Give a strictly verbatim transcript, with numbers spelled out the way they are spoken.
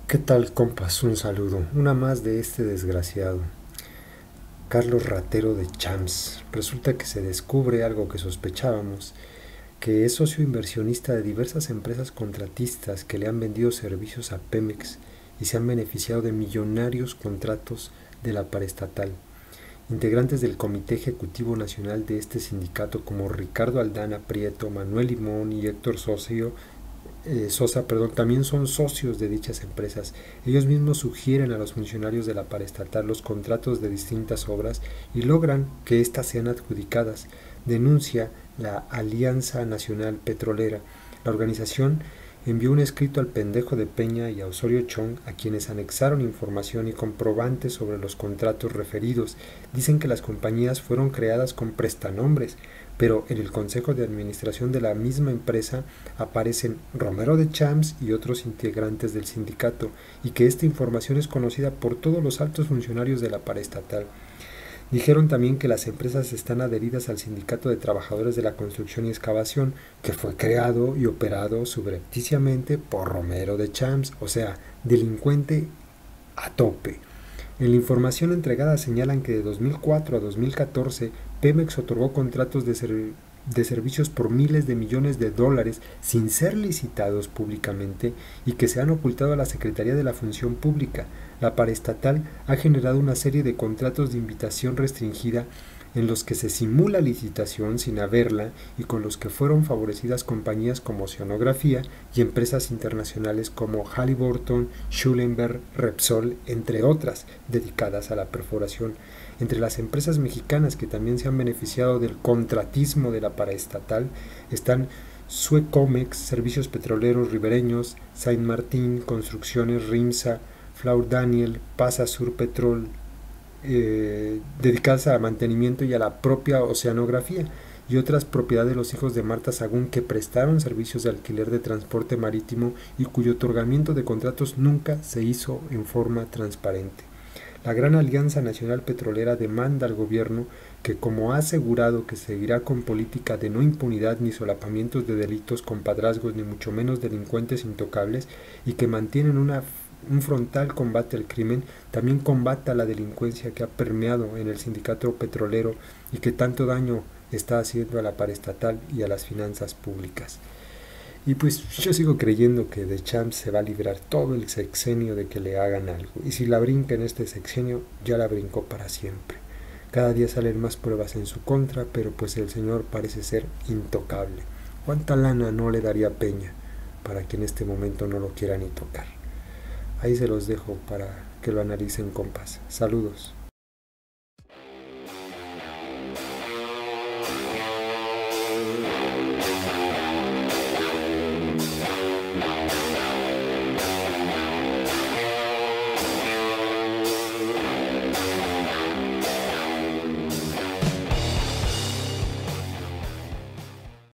¿Qué tal, compas? Un saludo. Una más de este desgraciado. Carlos Ratero de Champs. Resulta que se descubre algo que sospechábamos, que es socio inversionista de diversas empresas contratistas que le han vendido servicios a Pemex y se han beneficiado de millonarios contratos de la paraestatal. Integrantes del Comité Ejecutivo Nacional de este sindicato como Ricardo Aldana Prieto, Manuel Limón y Héctor Socio eh, Sosa, perdón, también son socios de dichas empresas. Ellos mismos sugieren a los funcionarios de la paraestatal los contratos de distintas obras y logran que éstas sean adjudicadas, denuncia la Alianza Nacional Petrolera. La organización envió un escrito al Pendejo de Peña y a Osorio Chong, a quienes anexaron información y comprobantes sobre los contratos referidos. Dicen que las compañías fueron creadas con prestanombres, pero en el consejo de administración de la misma empresa aparecen Romero de Champs y otros integrantes del sindicato, y que esta información es conocida por todos los altos funcionarios de la paraestatal. Dijeron también que las empresas están adheridas al Sindicato de Trabajadores de la Construcción y Excavación, que fue creado y operado subrepticiamente por Romero de Champs, o sea, delincuente a tope. En la información entregada señalan que de dos mil cuatro a dos mil catorce Pemex otorgó contratos de, ser, de servicios por miles de millones de dólares sin ser licitados públicamente y que se han ocultado a la Secretaría de la Función Pública. La paraestatal ha generado una serie de contratos de invitación restringida en los que se simula licitación sin haberla y con los que fueron favorecidas compañías como Oceanografía y empresas internacionales como Halliburton, Schulenberg, Repsol, entre otras, dedicadas a la perforación. Entre las empresas mexicanas que también se han beneficiado del contratismo de la paraestatal están Suecomex, Servicios Petroleros Ribereños, Saint Martín, Construcciones Rimsa, Flaur Daniel, Pasa Sur Petrol, eh, dedicadas al mantenimiento y a la propia oceanografía, y otras propiedades de los hijos de Marta Sagún que prestaron servicios de alquiler de transporte marítimo y cuyo otorgamiento de contratos nunca se hizo en forma transparente. La Gran Alianza Nacional Petrolera demanda al gobierno que, como ha asegurado que seguirá con política de no impunidad ni solapamientos de delitos, compadrazgos ni mucho menos delincuentes intocables, y que mantienen una un frontal combate al crimen, también combata la delincuencia que ha permeado en el sindicato petrolero y que tanto daño está haciendo a la paraestatal y a las finanzas públicas. Y pues yo sigo creyendo que de Champs se va a librar todo el sexenio de que le hagan algo. Y si la brinca en este sexenio, ya la brincó para siempre. Cada día salen más pruebas en su contra, pero pues el señor parece ser intocable. ¿Cuánta lana no le daría Peña para que en este momento no lo quiera ni tocar? Ahí se los dejo para que lo analicen, compas. Saludos.